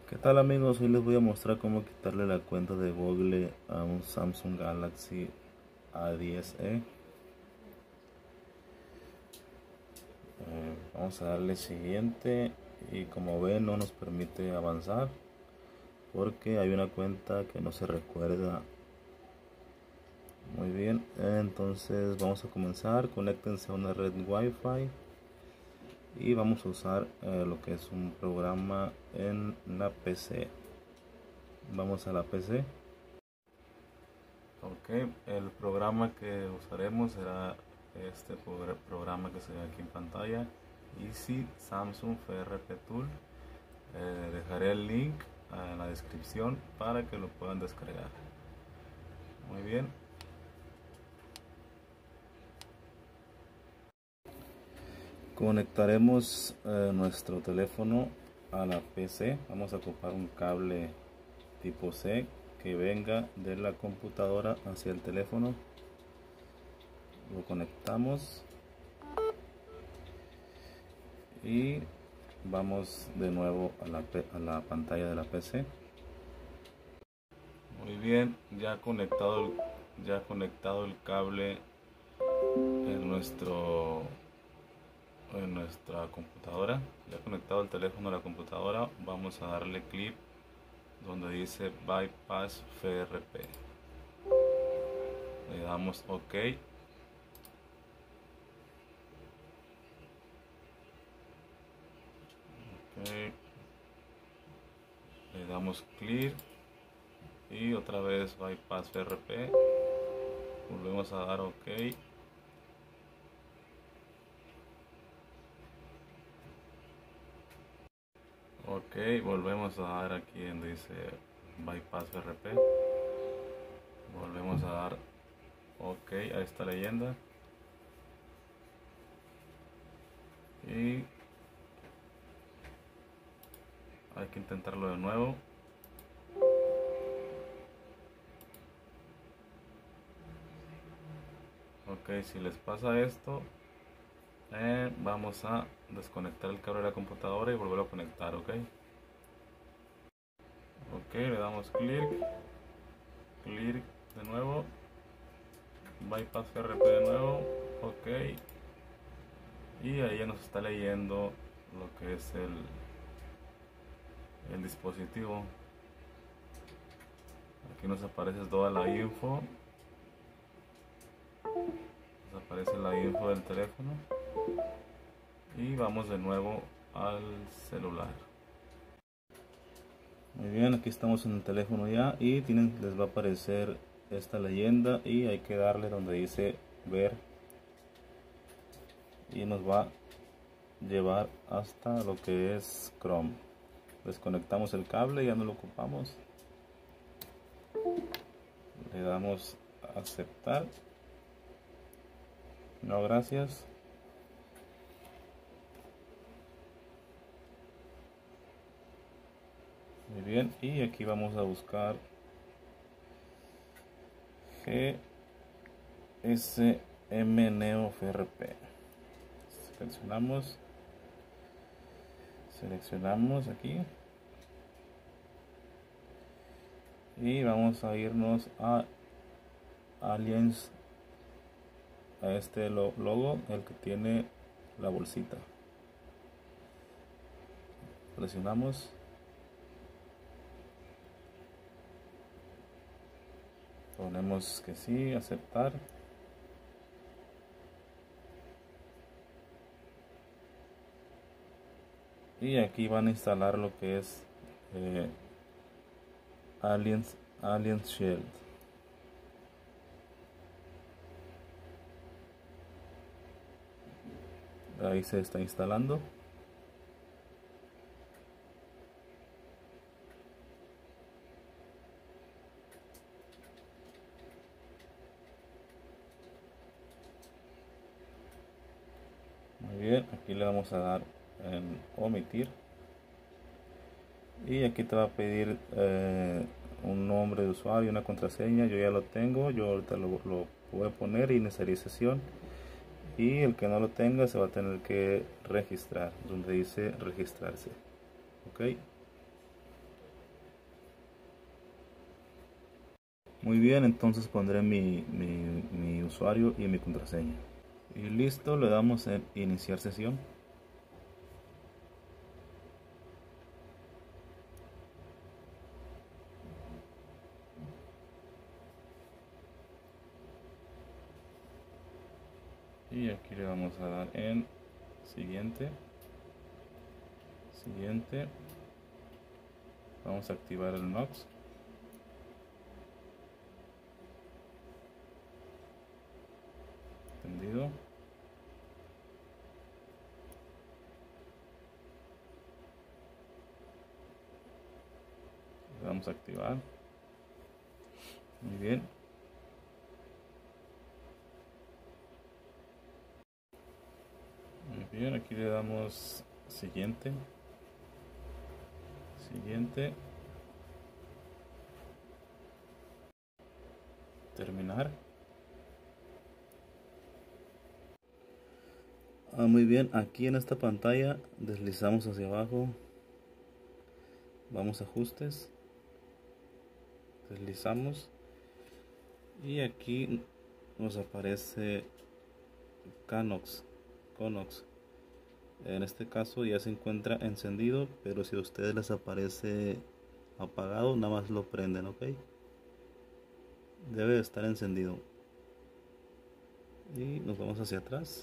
¿Qué tal amigos? Hoy les voy a mostrar cómo quitarle la cuenta de Google a un Samsung Galaxy A10e. Vamos a darle siguiente y como ven no nos permite avanzar porque hay una cuenta que no se recuerda. Muy bien, entonces vamos a comenzar. Conéctense a una red Wi-Fi y vamos a usar lo que es un programa en la PC. Vamos a la PC. Ok, el programa que usaremos será este programa que se ve aquí en pantalla, Easy Samsung FRP Tool. Dejaré el link en la descripción para que lo puedan descargar. Muy bien. Conectaremos nuestro teléfono a la PC. Vamos a ocupar un cable tipo C que venga de la computadora hacia el teléfono. Lo conectamos y vamos de nuevo a la pantalla de la PC. Muy bien, ya conectado el cable en nuestra computadora, ya conectado el teléfono a la computadora. Vamos a darle clic donde dice Bypass FRP, le damos OK. Le damos clic y otra vez Bypass FRP, volvemos a dar OK. Ok, volvemos a dar aquí donde dice Bypass FRP, volvemos a dar OK a esta leyenda y hay que intentarlo de nuevo. Ok, si les pasa esto, vamos a desconectar el cable de la computadora y volverlo a conectar. Ok, le damos clic de nuevo, Bypass FRP de nuevo, OK, y ahí ya nos está leyendo lo que es el dispositivo. Aquí nos aparece toda la info, nos aparece la info del teléfono y vamos de nuevo al celular. Muy bien, aquí estamos en el teléfono ya y les va a aparecer esta leyenda y hay que darle donde dice ver y nos va a llevar hasta lo que es Chrome. Desconectamos el cable, ya no lo ocupamos, le damos a aceptar, no gracias. Muy bien, y aquí vamos a buscar GSM Neo FRP. Seleccionamos aquí y vamos a irnos a Aliens, a este logo, el que tiene la bolsita. Presionamos, ponemos que sí, aceptar. Y aquí van a instalar lo que es Aliens Shield. Ahí se está instalando. Muy bien, aquí le vamos a dar en omitir y aquí te va a pedir un nombre de usuario, una contraseña. Yo ya lo tengo, yo ahorita lo voy a poner, inicialización, y el que no lo tenga se va a tener que registrar donde dice registrarse. Ok, Muy bien, entonces pondré mi usuario y mi contraseña. Y listo, le damos en iniciar sesión. Y aquí le vamos a dar en siguiente. Siguiente. Vamos a activar el Nox. Entendido. Le vamos a activar. Muy bien. Muy bien, aquí le damos siguiente. Siguiente. Terminar. Muy bien, aquí en esta pantalla deslizamos hacia abajo. Vamos a ajustes. Deslizamos. Y aquí nos aparece Conox. En este caso ya se encuentra encendido, pero si a ustedes les aparece apagado, nada más lo prenden, ok. Debe de estar encendido. Y nos vamos hacia atrás.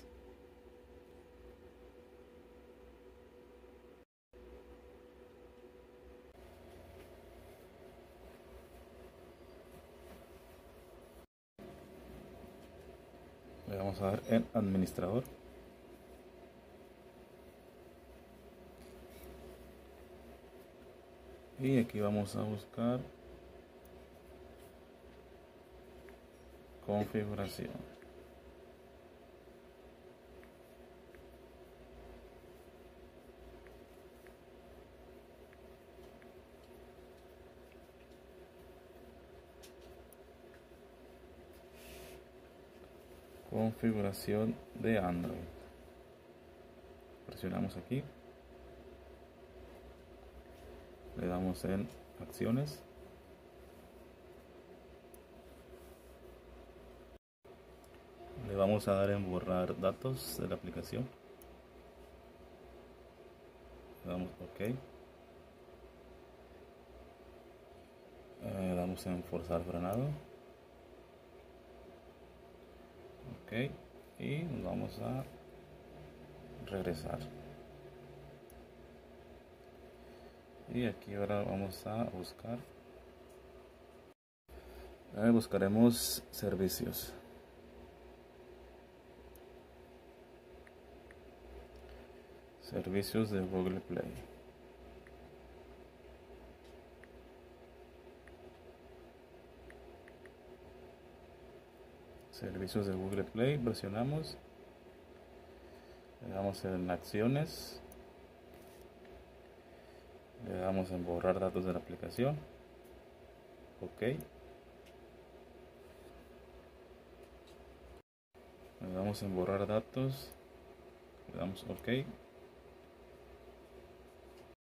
Le vamos a dar en administrador. Y aquí vamos a buscar configuración. Configuración de Android. Presionamos aquí. Le damos en acciones. Le vamos a dar en borrar datos de la aplicación. Le damos OK. Le damos en forzar frenado. OK. Y nos vamos a regresar. Y aquí ahora vamos a buscar. Buscaremos servicios. Servicios de Google Play. Servicios de Google Play, presionamos. Le damos en acciones. Le damos en borrar datos de la aplicación. OK. Le damos en borrar datos. Le damos OK.